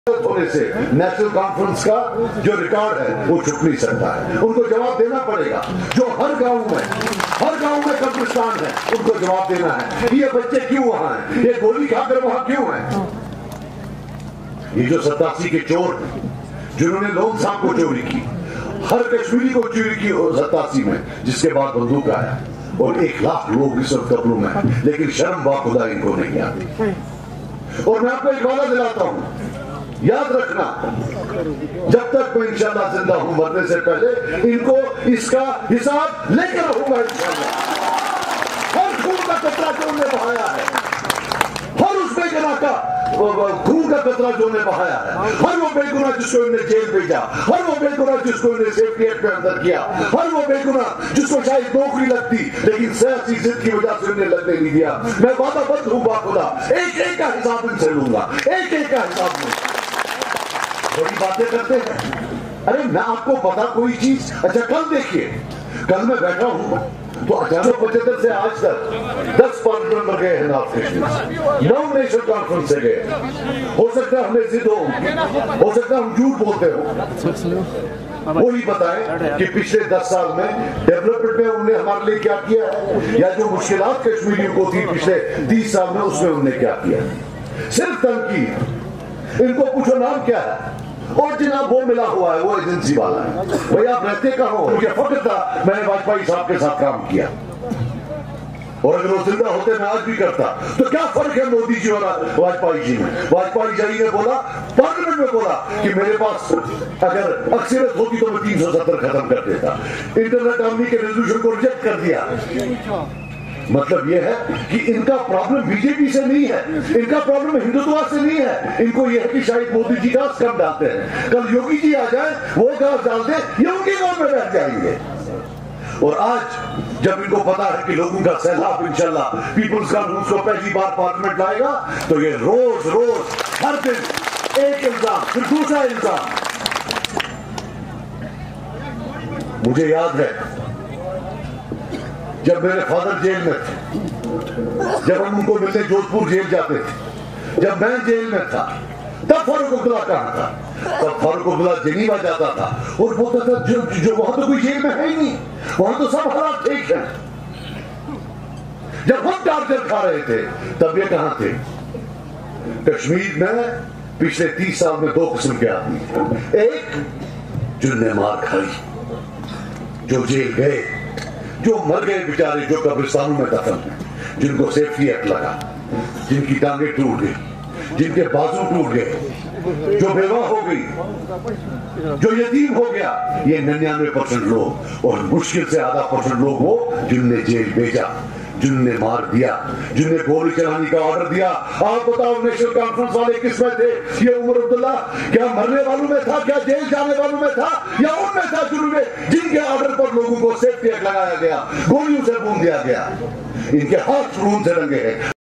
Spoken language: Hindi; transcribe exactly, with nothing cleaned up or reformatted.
होने से नेशनल कॉन्फ्रेंस का जो रिकॉर्ड है वो छुप नहीं सकता है। उनको जवाब देना पड़ेगा। जो हर गांव में हर गांव में कब्रिस्तान है, उनको जवाब देना है। ये बच्चे क्यों वहां हैं, ये गोली खाकर वहां क्यों हैं। ये जो सतासी के चोर जिन्होंने लोग साहब को चोरी की, हर कश्मीरी को चोरी की सतासी में, जिसके बाद बंदूक आया और एक लाख लोग इस वक्त कब्रों में, लेकिन शर्म बाखुदा इनको नहीं आती। और मैं आपको एक वादा दिलाता हूं, याद रखना, जब तक मैं इंशाल्लाह जिंदा हूं, मरने से पहले इनको इसका हिसाब लेकर रहूंगा इंशाल्लाह। हर खून का कतरा जो उन्होंने बहाया है, हर उस बेगुनाह का खून का कतरा जो उन्होंने बहाया है, हर वो बेगुनाह जिसको इन्होंने जेल भेजा, हर वो बेगुनाह जिसको इन्होंने सेफ्टी एक्ट में अंदर किया, हर वो बेगुनाह जिसको शायद नौकरी लगती लेकिन सियासी जिद की वजह से उन्हें लगने नहीं दिया, मैं वादाबद्ध हूं बाखुदा, एक एक का हिसाब इनसे लूंगा, एक एक का हिसाब लूंगा। बड़ी बातें करते हैं। अरे मैं आपको पता कोई चीज, अच्छा कल देखिए, कल मैं बैठा हूं तो अठारह पचहत्तर से आज तक दस पार्लियामेंट मेंबर गए हैं नॉर्थ कश्मीर, नौ नेशनल कॉन्फ्रेंस से गए। हो सकता है हमें जिद हो, हो सकता है हम झूठ बोलते हो। वो ही बताएं कि पिछले दस साल में डेवलपमेंट में उन्होंने हमारे लिए क्या किया है, या जो मुश्किलात कश्मीरियों को थी पिछले तीस साल में, उसमें उन्होंने क्या किया। सिर्फ तनकीद। इनको पूछो नाम क्या है, और जनाब वो मिला हुआ है, वो एजेंसी वाला है। भैया आप रहते कहाँ हो, मुझे फख्र था मैंने वाजपेयी साहब के साथ काम किया, और अगर वो जिंदा होते मैं आज भी करता। तो क्या फर्क है मोदी जी और वाजपेयी जी में। वाजपेयी जी ने बोला, पार्लियामेंट में बोला कि मेरे पास अगर अक्सरियत होती तो मैं तीन सौ सत्तर खत्म कर देता। इंटरनेट आर्मी के रेजोल्यूशन को रिजेक्ट कर दिया। मतलब यह है कि इनका प्रॉब्लम बीजेपी से नहीं है, इनका प्रॉब्लम हिंदुत्व से नहीं है। इनको यह है कि शायद मोदी जी घास कम डालते हैं, कल योगी जी आ जाए वो घास डाल दे, ये उनकी गौर में बैठ जाएंगे। और आज जब इनको पता है कि लोगों का सैलाब इंशाल्लाह पीपुल्स कॉन्फ्रेंस को पहली बार पार्लियामेंट लाएगा, तो ये रोज रोज हर दिन एक इल्जाम फिर दूसरा इल्जाम। मुझे याद है जब मेरे फादर जेल में थे, जब हम उनको मिलने जोधपुर जेल जाते थे, जब मैं जेल में था, तब फारूक अब्दुल्ला कहाँ था। तब फारूक अब्दुल्ला जेनीवा जाता था और बोलता था जो, जो वहां तो कोई जेल में है ही नहीं, वहां तो सब हालात ठीक है। जब हम टार्चर खा रहे थे तब ये कहां थे। कश्मीर में पिछले तीस साल में दो किस्म के आदमी थे। एक जिनने मार खाई, जो जेल गए, जो मर गए बेचारे, जो कब्रिस्तानों में दफन हैं, जिनको सेफ्टी एक्ट लगा, जिनकी टांगे टूट गई, जिनके बाजू टूट गए, जो बेवा हो गई, जो यतीम हो गया, ये निन्यानवे परसेंट लोग, और मुश्किल से आधा परसेंट लोग वो जिनने जेल भेजा, जिनने मार दिया, जिनने गोली चलाने का ऑर्डर दिया। आप बताओ नेशनल कॉन्फ्रेंस वाले किसमें थे। ये उमर अब्दुल्ला क्या मरने वालों में था, क्या जेल जाने वालों में था, या उनमें था जिन्होंने जिनके ऑर्डर पर लोगों को सेफ्टी एक्ट लगाया गया, गोलियों से भून दिया गया। इनके हाथ खून से रंगे हैं।